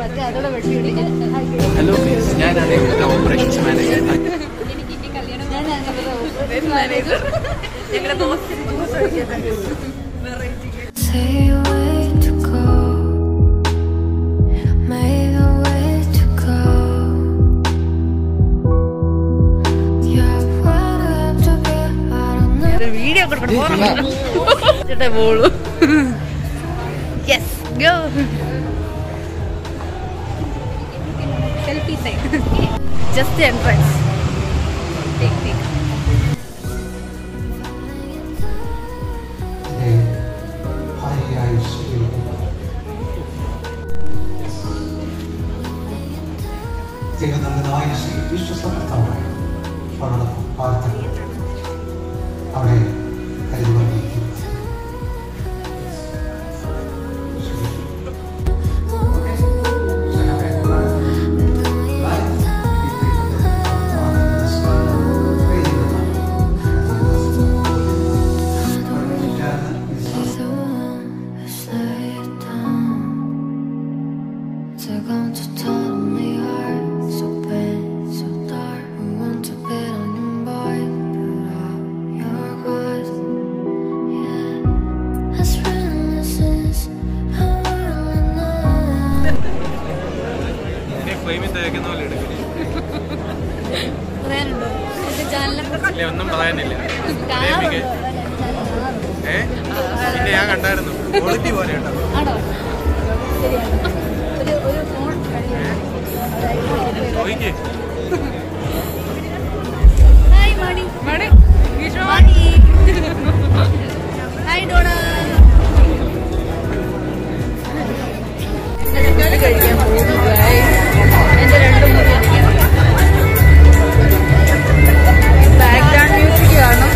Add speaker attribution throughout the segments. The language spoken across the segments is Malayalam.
Speaker 1: ഹലോ പ്ലീസ്, ഞാനാണ് ഇവിടുത്തെ ഓപ്പറേഷൻസ് മാനേജർ.
Speaker 2: വീഡിയോ ചേട്ടാ പോളൂ. Yes go. Selfie side. Just the entrance. Take.
Speaker 1: ഒന്നും പറയാനില്ല. പിന്നെ ഞാൻ കണ്ടായിരുന്നു, ക്വാളിറ്റി പോലെ കേട്ടോ.
Speaker 2: കഴിക്കാൻ പോകുന്നു. എന്റെ രണ്ടും ബാക്ക്ഗ്രൗണ്ട് മ്യൂസിക് കാണും.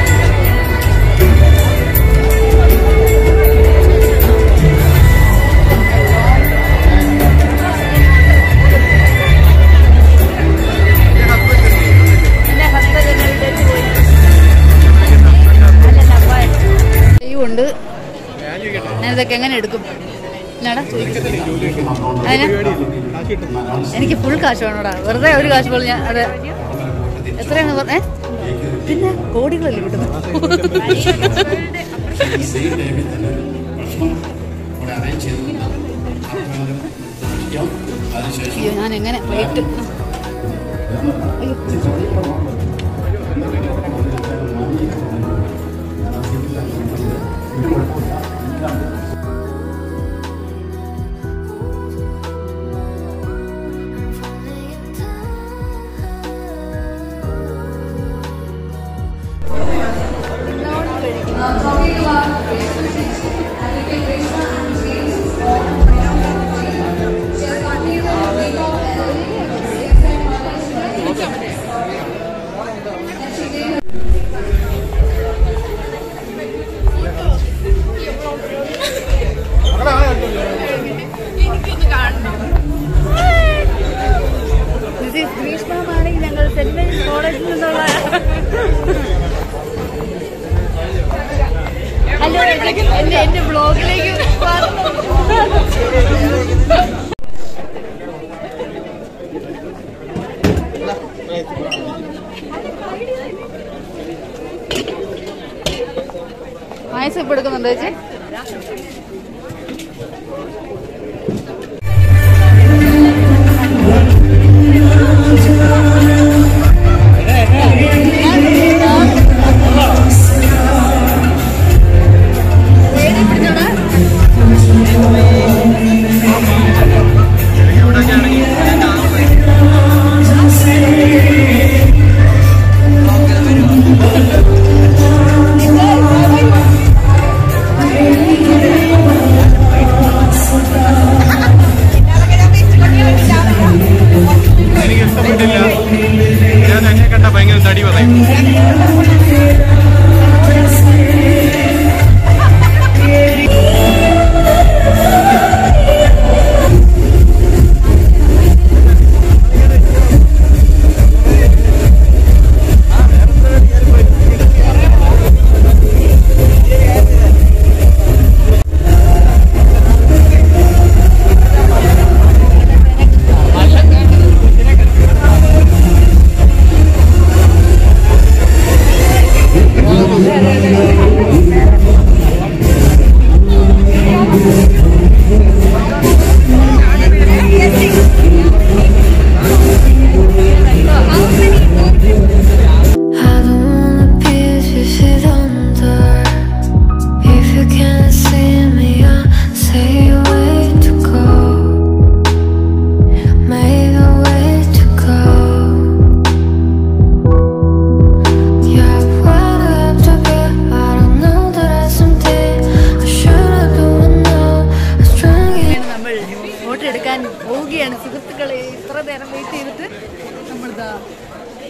Speaker 2: ഉണ്ട്. ഞാനിതൊക്കെ എങ്ങനെ എടുക്കും? എനിക്ക് ഫുൾ കാശ് വേണോടാ. വെറുതെ ഒരു കാശ് പോലും ഞാൻ അത് എത്രയാണ് പറഞ്ഞേ? പിന്നെ കോടികളല്ലേ കിട്ടുന്നത്. അയ്യോ ഞാൻ എങ്ങനെ പ്ലേറ്റ് ഗ്രീഷ്മമാണെങ്കിൽ ഞങ്ങൾ സെന്റ് മേരീസ് കോളേജിൽ നിന്നുള്ള ഹലോ എന്റെ ബ്ലോഗിലേക്ക് പായസം ഇപ്പൊ എടുക്കുന്നുണ്ടോ ചേച്ചി?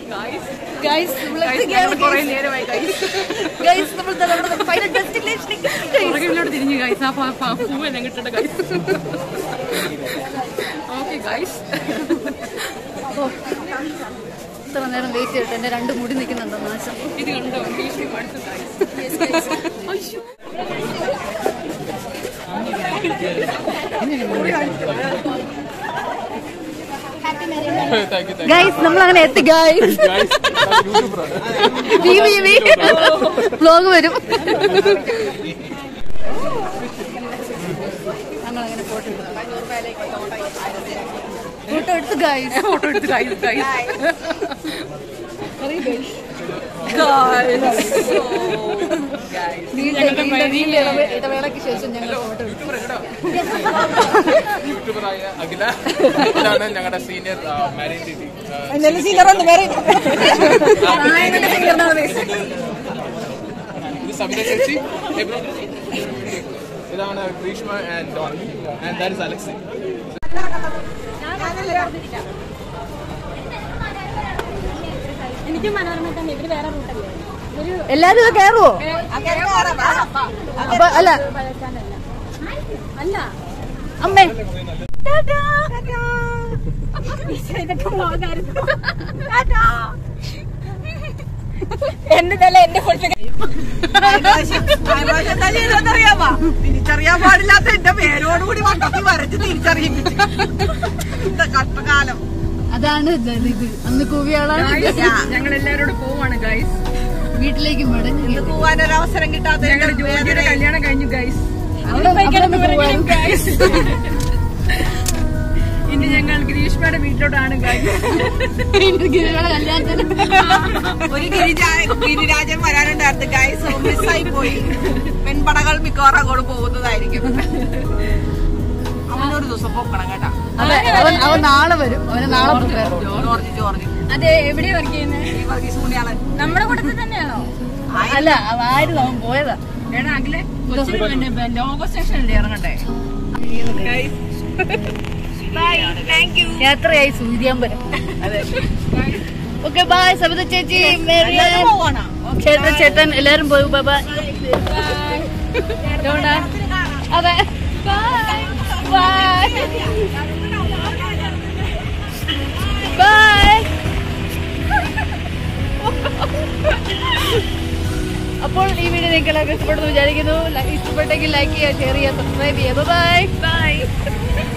Speaker 2: തിരിഞ്ഞു ഗൈസ് ആ പൂവെല്ലാം കിട്ടേണ്ട ഗൈസ്. ഓക്കെ ഗൈസ്, ഇത്ര നേരം വെയിറ്റ് ചെയ്തിട്ട് എന്റെ 2 മുടി നിൽക്കുന്നുണ്ടോ നാശം. ഇത് കണ്ടോ ഗൈസ്, നമ്മളങ്ങനെ എത്തി ഗൈസ്. വ്ലോഗ് വരും. ഞങ്ങളങ്ങനെ ഫോട്ടോ എടുത്ത് ഗൈസ്. ഇടവേളയ്ക്ക് ശേഷം ഞങ്ങൾ ഫോട്ടോ
Speaker 1: യൂട്യൂബറായ അഖില, ഇതാണ് ഞങ്ങളുടെ സീനിയർ സബിത ചേച്ചി, ഇതാണ് Greeshma and Donny, and that is Alexi.
Speaker 3: എനിക്ക് മനോരമ തന്നെ. ഇവര് വേറെ റൂട്ടല്ലേ?
Speaker 2: എല്ലാരും കേറുവോ? അപ്പൊ അല്ല
Speaker 3: അല്ല
Speaker 2: അമ്മേ
Speaker 3: എന്റെ തല എന്റെ
Speaker 4: അറിയാമോ? തിരിച്ചറിയാൻ പാടില്ലാത്ത എന്റെ പേരോടുകൂടി വട്ടത്തിൽ വരച്ച് തിരിച്ചറിയിപ്പിച്ചു. കഷ്ടകാലം.
Speaker 2: അതാണ് ഇത്. അന്ന് കൂവിയാളാണ്.
Speaker 4: ഞങ്ങൾ എല്ലാവരോടും പോവാണ് ഗൈസ്.
Speaker 2: വീട്ടിലേക്ക് മടങ്ങി
Speaker 4: പോവാനൊരവസരം കിട്ടാത്ത ജോലിയുടെ കല്യാണം കഴിഞ്ഞു ഗൈസ്. ഇനി ഞങ്ങൾ ഗ്രീഷ്മയുടെ വീട്ടിലോട്ടാണ് ഗൈസ്. ഒരു ഗിരിരാജൻ വരാനുണ്ടായിരുന്നു ഗൈസ്, മിസ്സായി പോയി. പെൺപടകൾ മിക്കവാറും അങ്ങോട്ട് പോകുന്നതായിരിക്കും. അവനൊരു ദിവസം പോക്കണം കേട്ടാ.
Speaker 2: അവൻ നാളെ വരും. അവന് നാളെ
Speaker 4: ജോർജ്.
Speaker 3: അതെ, എവിടെയാ വർക്ക് ചെയ്യുന്നത്?
Speaker 4: ഈ വർഗീസ് മുനിയാളൻ
Speaker 3: നമ്മുടെ കൂട്ടത്തിൽ തന്നെയാണോ?
Speaker 2: അല്ല, ആയിരുന്നു അവൻ പോയതാ.
Speaker 4: എടാ അഖിലെ, ലോഗോ സ്റ്റേഷനിൽ ഇറങ്ങണ്ടേ?
Speaker 2: യാത്രയായി സൂര്യാമ്പലം. Okay bye. സബിത ചേച്ചി, ചേട്ടൻ എല്ലാരും പോയി. ബൈ. അതെ, ബൈ. അപ്പോൾ ഈ വീഡിയോ നിങ്ങൾക്ക് എല്ലാവർക്കും ഇഷ്ടപ്പെടുന്നു വിചാരിക്കുന്നു. ഇഷ്ടപ്പെട്ടെങ്കിൽ ലൈക്ക് ചെയ്യുക, ഷെയർ ചെയ്യുക, സബ്സ്ക്രൈബ് ചെയ്യുക. ബൈ.